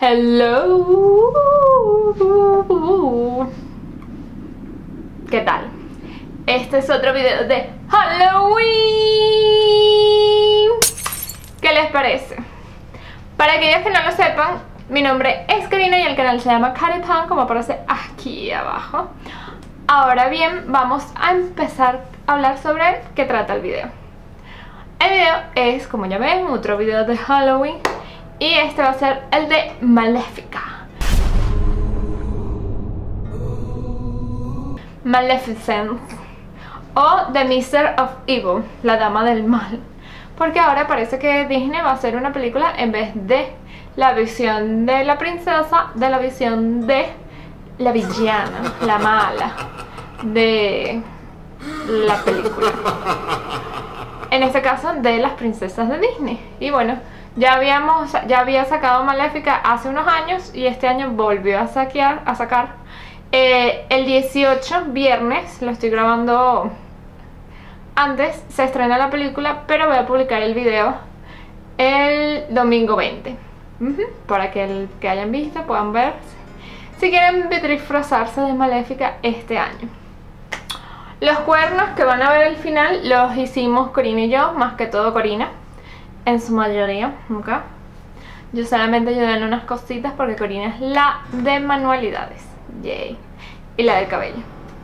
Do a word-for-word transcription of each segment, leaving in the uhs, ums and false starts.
Hello. ¿Qué tal? Este es otro video de Halloween. ¿Qué les parece? Para aquellos que no lo sepan, mi nombre es Karina y el canal se llama Karipan, como aparece aquí abajo. Ahora bien, vamos a empezar a hablar sobre qué trata el video. El video es, como ya ven, otro video de Halloween. Y este va a ser el de Maléfica. Maleficent. O The Mister of Evil, la dama del mal. Porque ahora parece que Disney va a hacer una película en vez de la visión de la princesa, de la visión de la villana, la mala de la película. En este caso, de las princesas de Disney. Y bueno, ya habíamos, ya había sacado Maléfica hace unos años y este año volvió a saquear, a sacar eh, el dieciocho, viernes, lo estoy grabando antes, se estrena la película, pero voy a publicar el video el domingo veinte, uh-huh, para que el que hayan visto puedan ver si quieren disfrazarse de Maléfica este año. Los cuernos que van a ver al final los hicimos Corina y yo, más que todo Corina, en su mayoría, ¿ok? Yo solamente ayudé en unas cositas porque Corina es la de manualidades, yay, y la del cabello.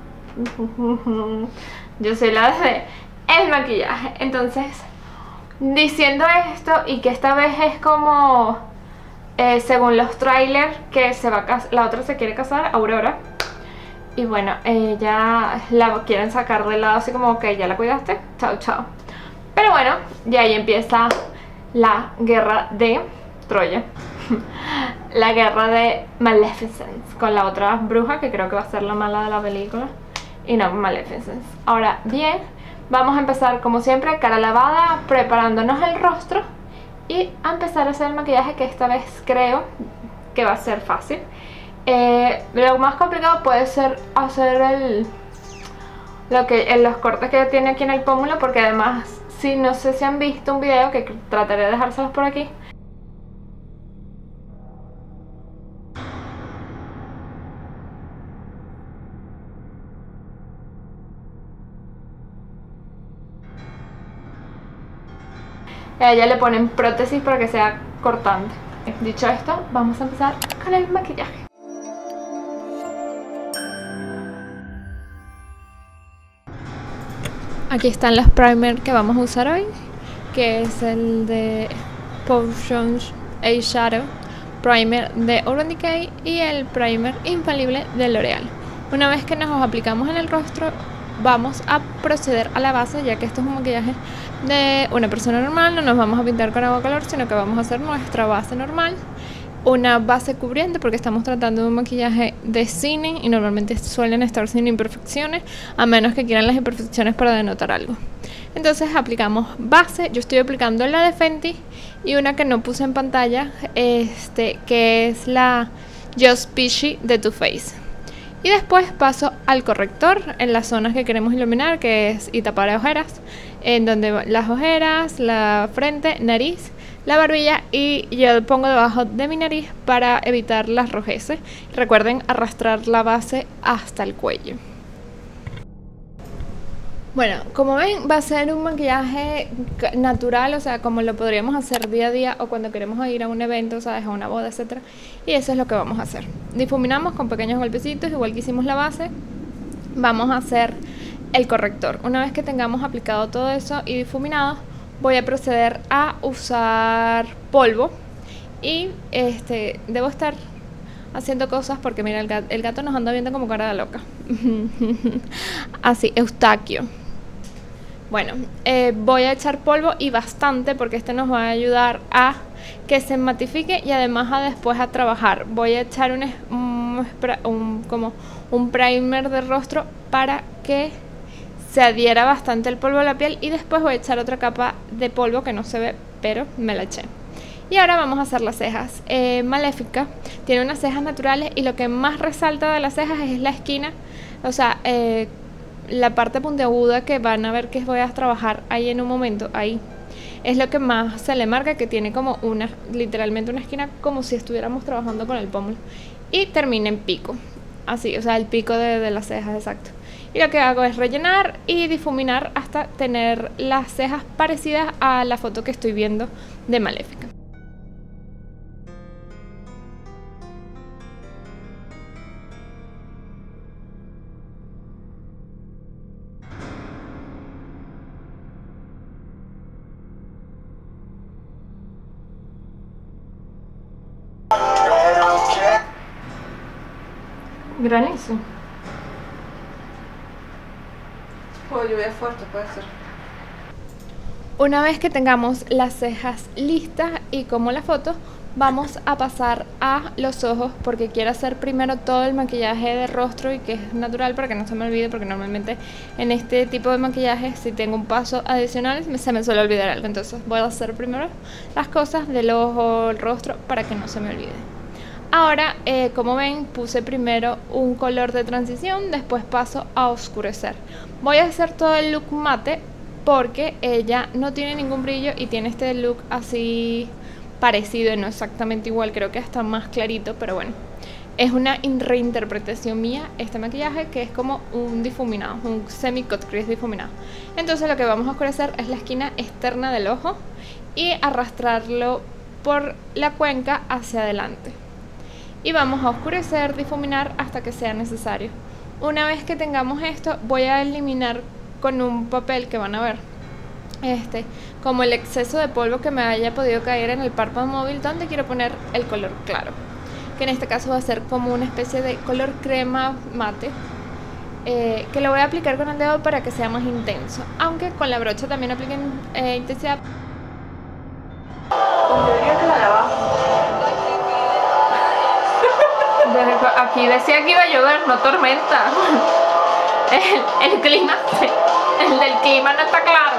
Yo soy la de el maquillaje. Entonces, diciendo esto y que esta vez es como eh, según los trailers que se va a casar, la otra se quiere casar, Aurora. Y bueno, ella la quieren sacar del lado así como que ya la cuidaste, chao chao. Pero bueno, ya ahí empieza la guerra de Troya. La guerra de Maleficent con la otra bruja que creo que va a ser la mala de la película. Y no, Maleficent. Ahora bien, vamos a empezar como siempre, cara lavada, preparándonos el rostro. Y a empezar a hacer el maquillaje, que esta vez creo que va a ser fácil. Eh, lo más complicado puede ser hacer el lo que en los cortes que tiene aquí en el pómulo, porque además, si no sé si han visto un video, que trataré de dejárselos por aquí, a ella le ponen prótesis para que sea cortante. Dicho esto, vamos a empezar con el maquillaje. Aquí están los primers que vamos a usar hoy, que es el de Potions Eyeshadow Primer de Urban Decay y el primer infalible de L'Oreal. Una vez que nos los aplicamos en el rostro, vamos a proceder a la base, ya que esto es un maquillaje de una persona normal. No nos vamos a pintar con agua color, sino que vamos a hacer nuestra base normal. Una base cubriente, porque estamos tratando de un maquillaje de cine y normalmente suelen estar sin imperfecciones, a menos que quieran las imperfecciones para denotar algo. Entonces aplicamos base. Yo estoy aplicando la de Fenty y una que no puse en pantalla, este, que es la Just Peachy de Too Faced. Y después paso al corrector en las zonas que queremos iluminar, que es y tapar ojeras, en donde las ojeras, la frente, nariz, la barbilla, y yo pongo debajo de mi nariz para evitar las rojeces. Recuerden arrastrar la base hasta el cuello. Bueno, como ven, va a ser un maquillaje natural, o sea, como lo podríamos hacer día a día o cuando queremos ir a un evento, ¿sabes? A una boda, etcétera. Y eso es lo que vamos a hacer. Difuminamos con pequeños golpecitos, igual que hicimos la base. Vamos a hacer el corrector. Una vez que tengamos aplicado todo eso y difuminado, voy a proceder a usar polvo. Y este debo estar haciendo cosas porque mira, el gato, el gato nos anda viendo como cara de loca. Así, Eustaquio. Bueno, eh, voy a echar polvo y bastante, porque este nos va a ayudar a que se matifique y además a después a trabajar. Voy a echar un, un, un, como un primer de rostro para que se adhiera bastante el polvo a la piel, y después voy a echar otra capa de polvo que no se ve, pero me la eché. Y ahora vamos a hacer las cejas. eh, Maléfica tiene unas cejas naturales y lo que más resalta de las cejas es la esquina, o sea, eh, la parte puntiaguda que van a ver que voy a trabajar ahí en un momento, ahí, Es lo que más se le marca, que tiene como una, literalmente una esquina como si estuviéramos trabajando con el pómulo. Y termina en pico, así, o sea, el pico de, de las cejas, exacto. Y lo que hago es rellenar y difuminar hasta tener las cejas parecidas a la foto que estoy viendo de Maléfica. Granizo. O lluvia fuerte puede ser. Una vez que tengamos las cejas listas y como la foto, vamos a pasar a los ojos, porque quiero hacer primero todo el maquillaje de rostro y que es natural para que no se me olvide, porque normalmente en este tipo de maquillaje, si tengo un paso adicional, se me suele olvidar algo. Entonces voy a hacer primero las cosas del ojo, el rostro, para que no se me olvide. Ahora, eh, como ven, puse primero un color de transición, después paso a oscurecer. Voy a hacer todo el look mate porque ella no tiene ningún brillo y tiene este look así parecido, no exactamente igual, creo que está más clarito, pero bueno. Es una reinterpretación mía este maquillaje, que es como un difuminado, un semi-cut crease difuminado. Entonces lo que vamos a oscurecer es la esquina externa del ojo y arrastrarlo por la cuenca hacia adelante. Y vamos a oscurecer, difuminar hasta que sea necesario. Una vez que tengamos esto, voy a eliminar con un papel que van a ver este, como el exceso de polvo que me haya podido caer en el párpado móvil donde quiero poner el color claro, que en este caso va a ser como una especie de color crema mate, eh, que lo voy a aplicar con el dedo para que sea más intenso, aunque con la brocha también apliquen eh, intensidad. Yo diría que la de abajo. Aquí decía que iba a llover, no tormenta. El, el clima, el del clima no está claro.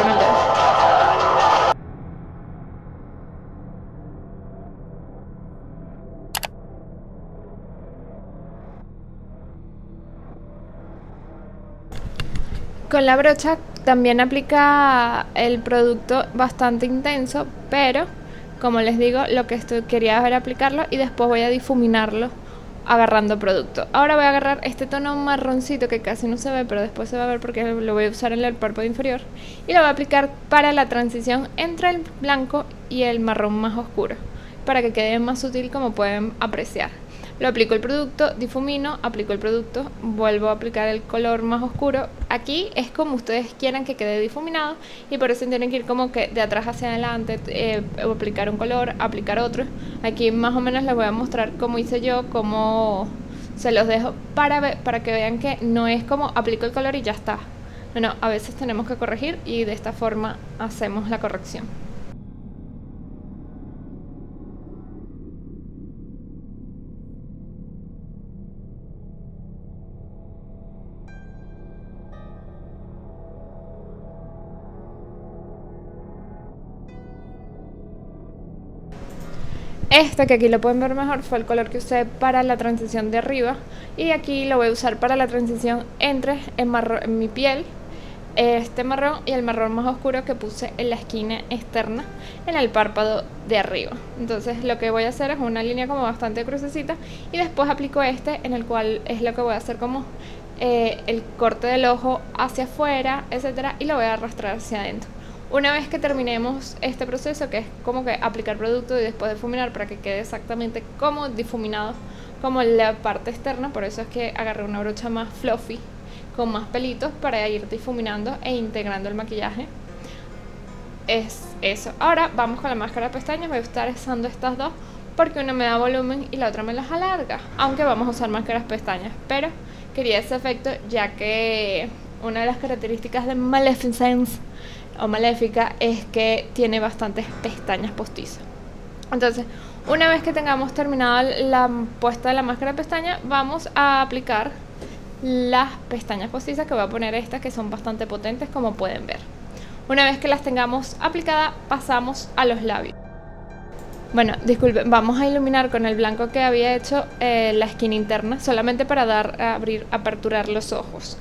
Con la brocha también aplica el producto bastante intenso, pero como les digo, lo que estoy, quería era aplicarlo y después voy a difuminarlo agarrando producto. Ahora voy a agarrar este tono marroncito que casi no se ve, pero después se va a ver porque lo voy a usar en el párpado inferior, y lo voy a aplicar para la transición entre el blanco y el marrón más oscuro, para que quede más sutil, como pueden apreciar. Lo aplico el producto, difumino, aplico el producto, vuelvo a aplicar el color más oscuro. Aquí es como ustedes quieran que quede difuminado y por eso tienen que ir como que de atrás hacia adelante, eh, aplicar un color, aplicar otro. Aquí más o menos les voy a mostrar cómo hice yo, cómo se los dejo para, ver, para que vean que no es como aplico el color y ya está. No, no, a veces tenemos que corregir y de esta forma hacemos la corrección. Este, que aquí lo pueden ver mejor, fue el color que usé para la transición de arriba, y aquí lo voy a usar para la transición entre el marrón, en mi piel, este marrón y el marrón más oscuro que puse en la esquina externa en el párpado de arriba. Entonces lo que voy a hacer es una línea como bastante crucecita y después aplico este, en el cual es lo que voy a hacer como eh, el corte del ojo hacia afuera, etcétera, y lo voy a arrastrar hacia adentro. Una vez que terminemos este proceso, que es como que aplicar producto y después difuminar para que quede exactamente como difuminado como la parte externa, por eso es que agarré una brocha más fluffy con más pelitos para ir difuminando e integrando el maquillaje. Es eso. Ahora vamos con la máscara de pestañas. Voy a estar usando estas dos porque una me da volumen y la otra me las alarga, aunque vamos a usar máscaras pestañas, pero quería ese efecto ya que una de las características de Maleficent o Maléfica es que tiene bastantes pestañas postizas. Entonces, una vez que tengamos terminado la puesta de la máscara de pestaña, vamos a aplicar las pestañas postizas, que voy a poner estas que son bastante potentes, como pueden ver. Una vez que las tengamos aplicadas, pasamos a los labios. Bueno, disculpen, vamos a iluminar con el blanco que había hecho eh, la esquina interna, solamente para dar, abrir, aperturar los ojos.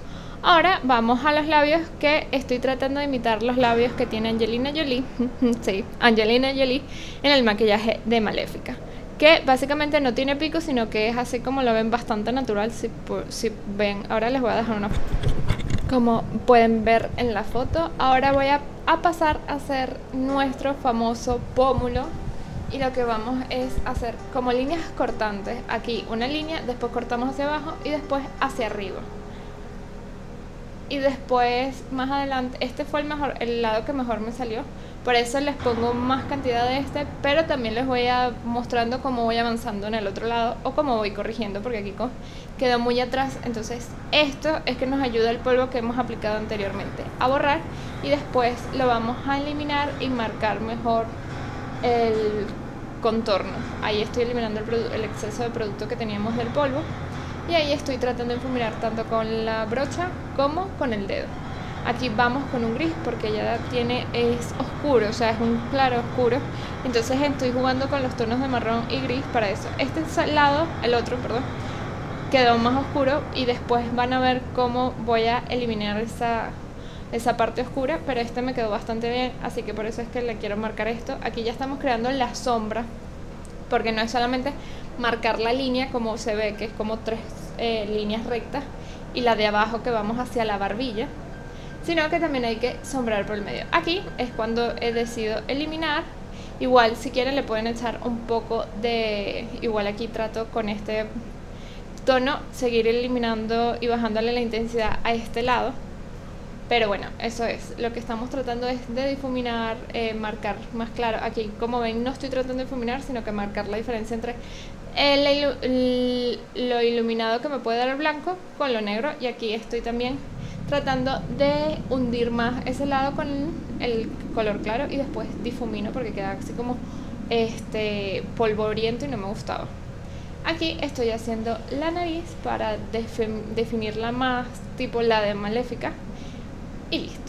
Ahora vamos a los labios, que estoy tratando de imitar los labios que tiene Angelina Jolie. Sí, Angelina Jolie en el maquillaje de Maléfica, que básicamente no tiene pico, sino que es así como lo ven, bastante natural. Si, si ven, ahora les voy a dejar una foto, como pueden ver en la foto. Ahora voy a, a pasar a hacer nuestro famoso pómulo, y lo que vamos es hacer como líneas cortantes. Aquí una línea, después cortamos hacia abajo y después hacia arriba. Y después, más adelante, este fue el mejor, el lado que mejor me salió. Por eso les pongo más cantidad de este, pero también les voy a mostrando cómo voy avanzando en el otro lado, o cómo voy corrigiendo, porque aquí quedó muy atrás. Entonces esto es que nos ayuda el polvo que hemos aplicado anteriormente a borrar, y después lo vamos a eliminar y marcar mejor el contorno. Ahí estoy eliminando el, el exceso de producto que teníamos del polvo. Y ahí estoy tratando de difuminar tanto con la brocha como con el dedo. Aquí vamos con un gris porque ya tiene, es oscuro, o sea, es un claro oscuro. Entonces estoy jugando con los tonos de marrón y gris para eso. Este lado, el otro, perdón, quedó más oscuro, y después van a ver cómo voy a eliminar esa, esa parte oscura. Pero este me quedó bastante bien, así que por eso es que le quiero marcar esto. Aquí ya estamos creando la sombra, porque no es solamente marcar la línea como se ve, que es como tres eh, líneas rectas, y la de abajo que vamos hacia la barbilla, sino que también hay que sombrar por el medio. Aquí es cuando he decidido eliminar. Igual si quieren le pueden echar un poco de, igual aquí trato con este tono seguir eliminando y bajándole la intensidad a este lado. Pero bueno, eso es, lo que estamos tratando es de difuminar, eh, marcar más claro. Aquí, como ven, no estoy tratando de difuminar, sino que marcar la diferencia entre el, el, lo iluminado que me puede dar el blanco con lo negro. Y aquí estoy también tratando de hundir más ese lado con el color claro, y después difumino porque queda así como este polvoriento y no me gustaba. Aquí estoy haciendo la nariz para definirla más tipo la de Maléfica. Y listo.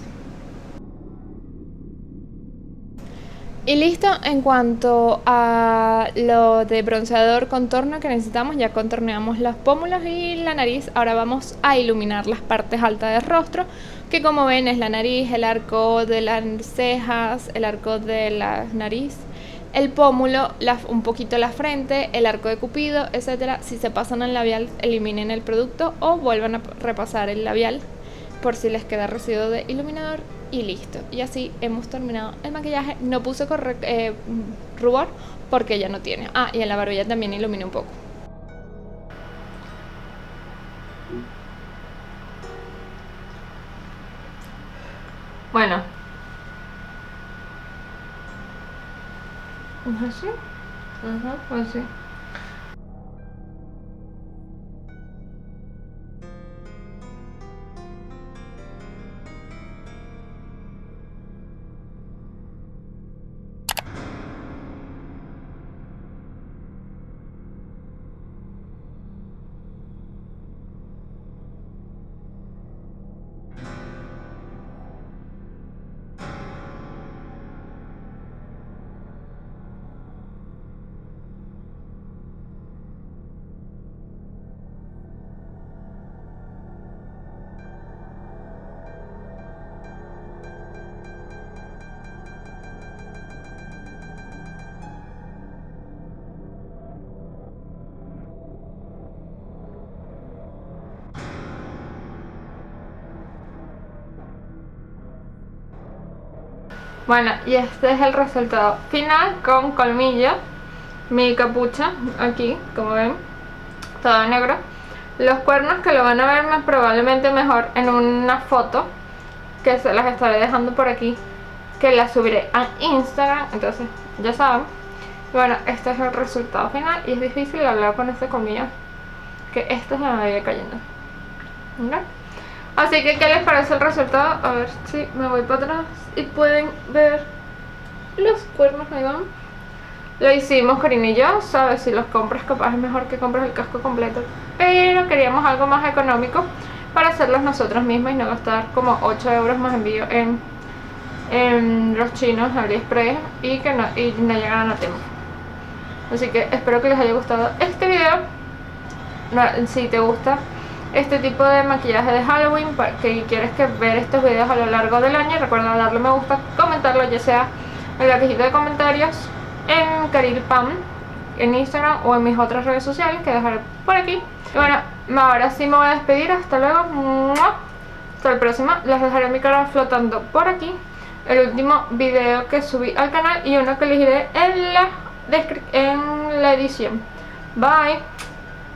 Y listo en cuanto a lo de bronceador contorno que necesitamos. Ya contorneamos los pómulos y la nariz. Ahora vamos a iluminar las partes altas del rostro, que como ven es la nariz, el arco de las cejas, el arco de la nariz, el pómulo, la, un poquito la frente, el arco de Cupido, etcétera. Si se pasan al labial, eliminen el producto o vuelvan a repasar el labial por si les queda residuo de iluminador, y listo. Y así hemos terminado el maquillaje. No puse eh, rubor porque ya no tiene. Ah, y en la barbilla también iluminé un poco. Bueno, ¿es así? Ajá, así. Bueno, y este es el resultado final con colmillo. Mi capucha aquí, como ven, todo negro. Los cuernos, que lo van a ver más probablemente mejor en una foto que se las estaré dejando por aquí, que la subiré a Instagram, entonces ya saben. Bueno, este es el resultado final, y es difícil hablar con este colmillo, que este se me vaya cayendo. ¿Okay? Así que, ¿qué les parece el resultado? A ver si me voy para atrás y pueden ver los cuernos. Ahí van. Lo hicimos Karina y yo, ¿sabes? Si los compras, capaz es mejor que compres el casco completo, pero queríamos algo más económico para hacerlos nosotros mismos y no gastar como ocho euros más envío en, en los chinos, AliExpress, y que no, y no llegaran a tiempo. Así que espero que les haya gustado este video. No, si te gusta este tipo de maquillaje de Halloween, para que quieres que ver estos videos a lo largo del año. Recuerda darle me gusta, comentarlo, ya sea en la cajita de comentarios, en Karil Pam, en Instagram o en mis otras redes sociales que dejaré por aquí. Y bueno, ahora sí me voy a despedir, hasta luego, ¡mua! Hasta el próximo. Les dejaré mi cara flotando por aquí, el último video que subí al canal y uno que elegiré en la, en la edición. Bye.